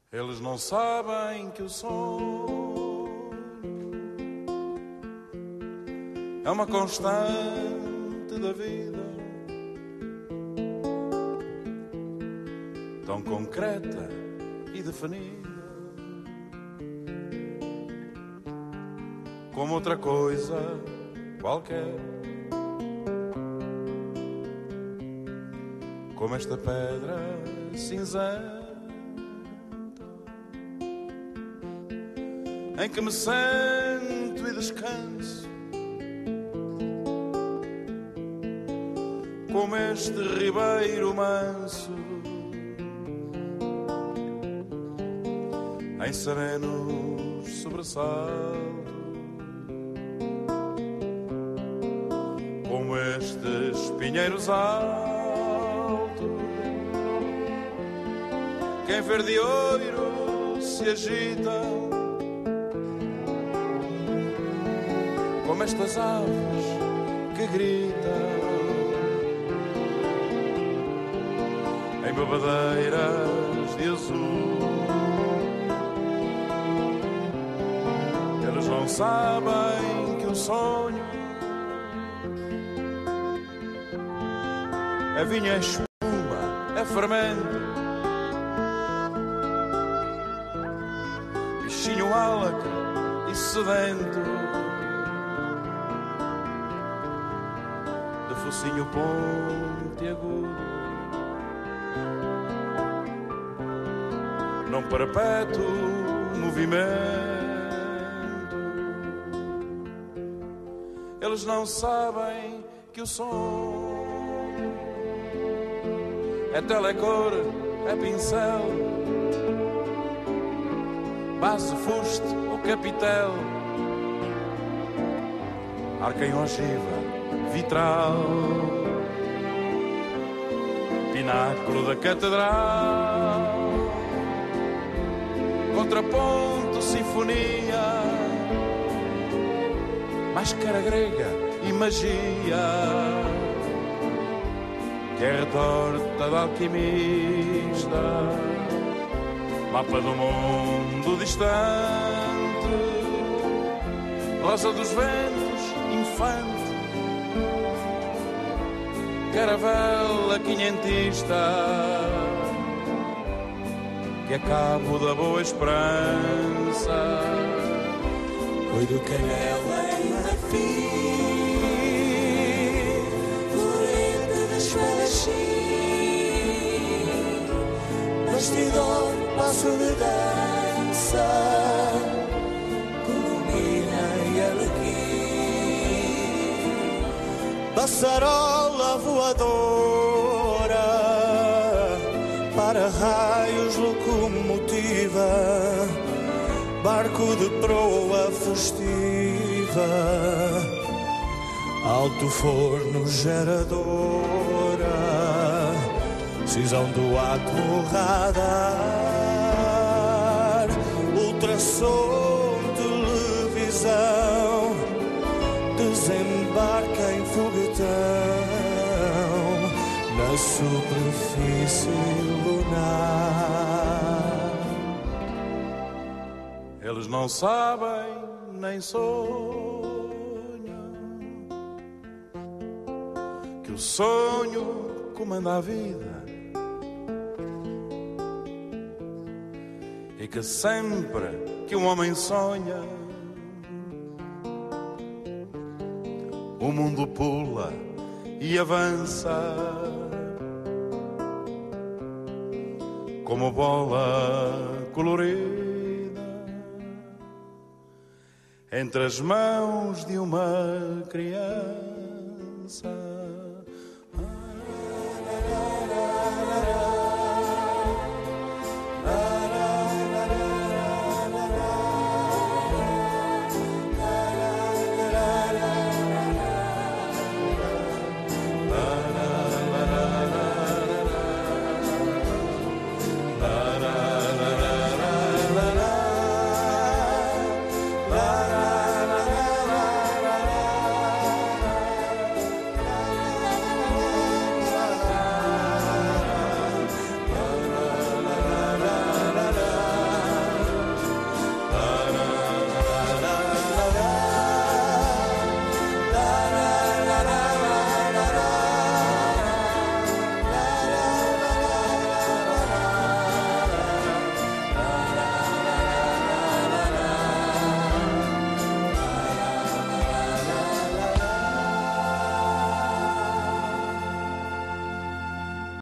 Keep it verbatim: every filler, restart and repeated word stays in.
Eles não sabem que o sonho é uma constante da vida, tão concreta e definida como outra coisa qualquer, como esta pedra cinzenta em que me sento e descanso, como este ribeiro manso em serenos sobressaltos, como estes pinheiros altos que em verde ouro se agitam, como estas aves que gritam em babadeiras de azul. Eles não sabem que o sonho é vinho, é espuma, é fermento, bichinho álacre e sedento, de focinho pontiagudo, num perpétuo movimento. Eles não sabem que o som é telecor, é pincel, base, fuste ou capitel, arca em ogiva, vitral, pináculo da catedral, contraponto, sinfonia, máscara grega e magia, que é retorta de alquimista, mapa do mundo distante, rosa dos ventos, infante, caravela quinhentista, que é cabo da boa esperança. Oi do canela em marfim, florenta das espadachim, bastidor, passo de dança, colomina e arlequim, passarola voadora, para raios locomotiva, barco de proa festiva, alto forno geradora, cisão do átomo radar, ultrassom televisão, desembarca em foguetão na superfície lunar. Eles não sabem nem sonham que o sonho comanda a vida e que sempre que um homem sonha, o mundo pula e avança como bola colorida entre as mãos de uma criança.